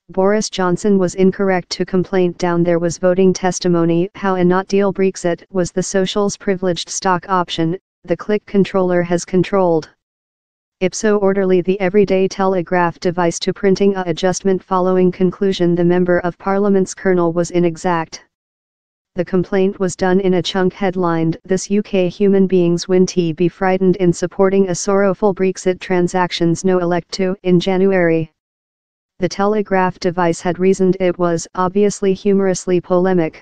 Boris Johnson was incorrect to complaint down there was voting testimony how a not deal Brexit was the Socials' privileged stock option, the click controller has controlled. Ipso orderly the everyday telegraph device to printing a adjustment following conclusion the Member of Parliament's kernel was inexact. The complaint was done in a chunk headlined "This UK human beings win T be frightened in supporting a sorrowful Brexit transactions no elect to" in January. The telegraph device had reasoned it was obviously humorously polemic.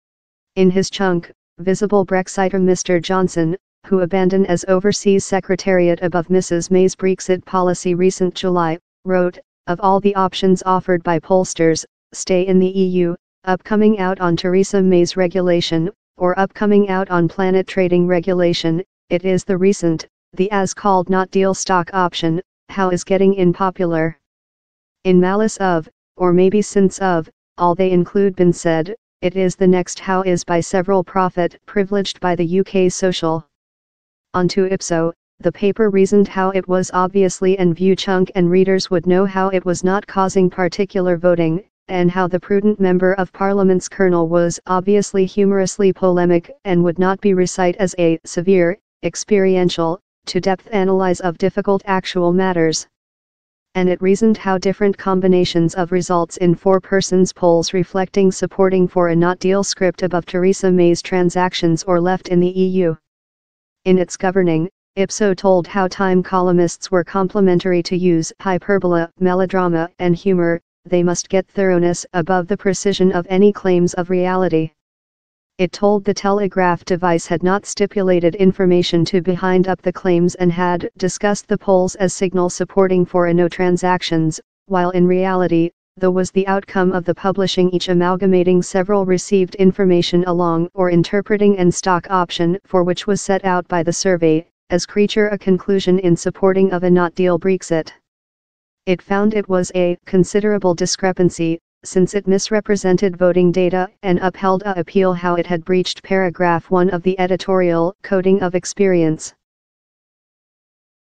In his chunk, visible Brexiter Mr. Johnson, who abandoned as Overseas Secretariat above Mrs. May's Brexit policy recent July, wrote, "Of all the options offered by pollsters, stay in the EU, upcoming out on Theresa May's regulation, or upcoming out on planet trading regulation, it is the recent, the as-called not deal stock option, how is getting in popular. In malice of, or maybe since of, all they include been said, it is the next how is by several profit privileged by the UK social." Onto Ipso, the paper reasoned how it was obviously and view chunk and readers would know how it was not causing particular voting, and how the prudent Member of Parliament's kernel was obviously humorously polemic and would not be recite as a severe, experiential, to-depth analyze of difficult actual matters. And it reasoned how different combinations of results in 4 persons polls reflecting supporting for a not deal script above Theresa May's transactions or left in the EU. In its governing, Ipso told how Time columnists were complimentary to use hyperbola, melodrama and humor, they must get thoroughness above the precision of any claims of reality. It told the telegraph device had not stipulated information to behind up the claims and had discussed the polls as signal supporting for a no transactions, while in reality, though was the outcome of the publishing each amalgamating several received information along or interpreting and stock option for which was set out by the survey, as creature a conclusion in supporting of a not deal Brexit. It found it was a considerable discrepancy, since it misrepresented voting data and upheld a appeal how it had breached paragraph 1 of the editorial coding of experience.